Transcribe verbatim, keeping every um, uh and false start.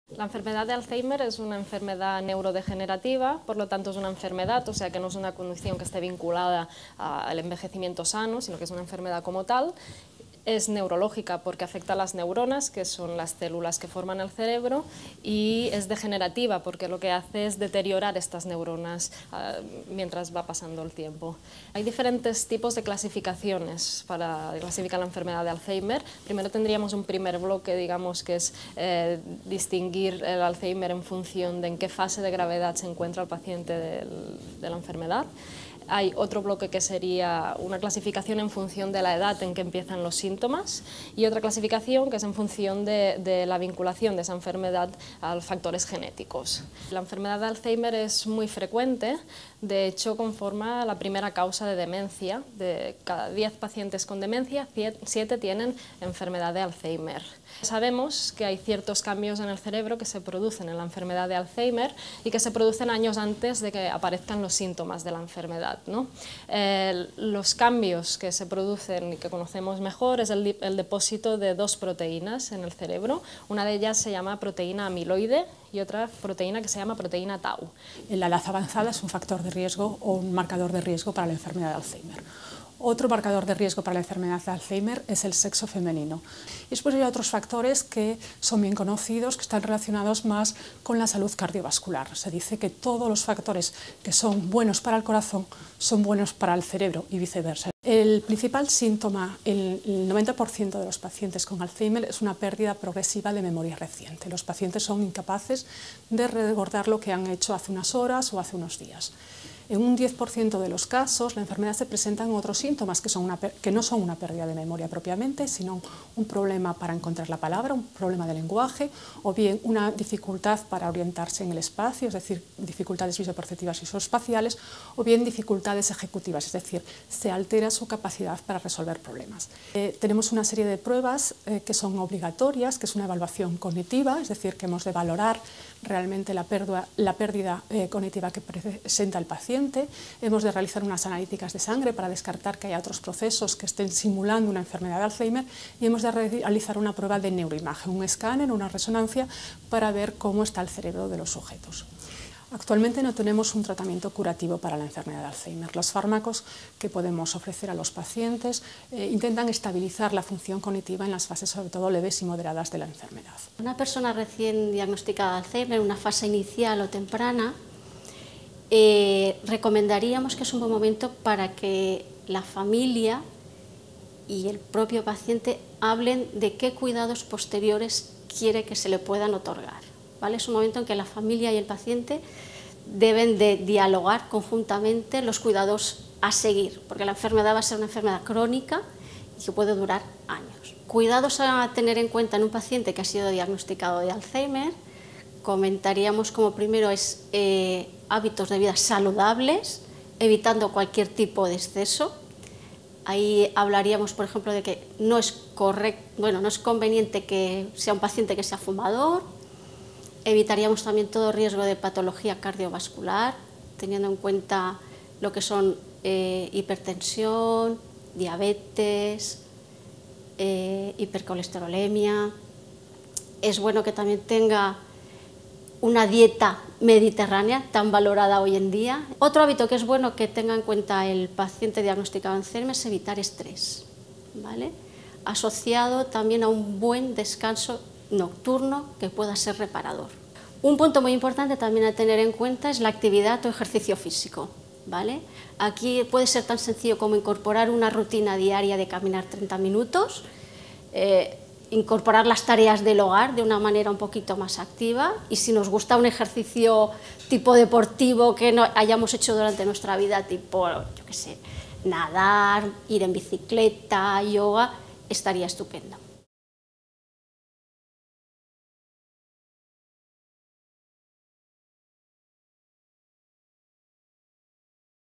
La enfermedad de Alzheimer es una enfermedad neurodegenerativa, por lo tanto es una enfermedad, o sea que no es una condición que esté vinculada al envejecimiento sano, sino que es una enfermedad como tal. Es neurológica porque afecta a las neuronas, que son las células que forman el cerebro, y es degenerativa porque lo que hace es deteriorar estas neuronas uh, mientras va pasando el tiempo. Hay diferentes tipos de clasificaciones para clasificar la enfermedad de Alzheimer. Primero tendríamos un primer bloque, digamos, que es eh, distinguir el Alzheimer en función de en qué fase de gravedad se encuentra el paciente del, de la enfermedad. Hay otro bloque que sería una clasificación en función de la edad en que empiezan los síntomas y otra clasificación que es en función de, de la vinculación de esa enfermedad a los factores genéticos. La enfermedad de Alzheimer es muy frecuente, de hecho conforma la primera causa de demencia. De cada diez pacientes con demencia, siete tienen enfermedad de Alzheimer. Sabemos que hay ciertos cambios en el cerebro que se producen en la enfermedad de Alzheimer y que se producen años antes de que aparezcan los síntomas de la enfermedad, ¿no? Eh, los cambios que se producen y que conocemos mejor es el, el depósito de dos proteínas en el cerebro. Una de ellas se llama proteína amiloide y otra proteína que se llama proteína tau. La edad avanzada es un factor de riesgo o un marcador de riesgo para la enfermedad de Alzheimer. Otro marcador de riesgo para la enfermedad de Alzheimer es el sexo femenino. Y después hay otros factores que son bien conocidos, que están relacionados más con la salud cardiovascular. Se dice que todos los factores que son buenos para el corazón son buenos para el cerebro y viceversa. El principal síntoma, el noventa por ciento de los pacientes con Alzheimer, es una pérdida progresiva de memoria reciente. Los pacientes son incapaces de recordar lo que han hecho hace unas horas o hace unos días. En un diez por ciento de los casos, la enfermedad se presenta en otros síntomas que, son una, que no son una pérdida de memoria propiamente, sino un problema para encontrar la palabra, un problema de lenguaje, o bien una dificultad para orientarse en el espacio, es decir, dificultades visoperceptivas y visoespaciales, o bien dificultades ejecutivas, es decir, se altera su capacidad para resolver problemas. Eh, tenemos una serie de pruebas eh, que son obligatorias, que es una evaluación cognitiva, es decir, que hemos de valorar realmente la pérdida, la pérdida eh, cognitiva que presenta el paciente. Hemos de realizar unas analíticas de sangre para descartar que haya otros procesos que estén simulando una enfermedad de Alzheimer y hemos de realizar una prueba de neuroimagen, un escáner, una resonancia para ver cómo está el cerebro de los sujetos. Actualmente no tenemos un tratamiento curativo para la enfermedad de Alzheimer. Los fármacos que podemos ofrecer a los pacientes eh, intentan estabilizar la función cognitiva en las fases sobre todo leves y moderadas de la enfermedad. Una persona recién diagnosticada de Alzheimer, en una fase inicial o temprana, eh, recomendaríamos que es un buen momento para que la familia y el propio paciente hablen de qué cuidados posteriores quiere que se le puedan otorgar. ¿Vale? Es un momento en que la familia y el paciente deben de dialogar conjuntamente los cuidados a seguir, porque la enfermedad va a ser una enfermedad crónica y que puede durar años. Cuidados a tener en cuenta en un paciente que ha sido diagnosticado de Alzheimer, comentaríamos como primero es eh, hábitos de vida saludables, evitando cualquier tipo de exceso. Ahí hablaríamos, por ejemplo, de que no es correcto, bueno, no es conveniente que sea un paciente que sea fumador. Evitaríamos también todo riesgo de patología cardiovascular, teniendo en cuenta lo que son eh, hipertensión, diabetes, eh, hipercolesterolemia. Es bueno que también tenga una dieta mediterránea tan valorada hoy en día. Otro hábito que es bueno que tenga en cuenta el paciente diagnosticado de Alzheimer es evitar estrés, ¿vale? Asociado también a un buen descanso nocturno que pueda ser reparador. Un punto muy importante también a tener en cuenta es la actividad o ejercicio físico, ¿vale? Aquí puede ser tan sencillo como incorporar una rutina diaria de caminar treinta minutos, eh, incorporar las tareas del hogar de una manera un poquito más activa y si nos gusta un ejercicio tipo deportivo que no hayamos hecho durante nuestra vida, tipo, yo qué sé, nadar, ir en bicicleta, yoga, estaría estupendo.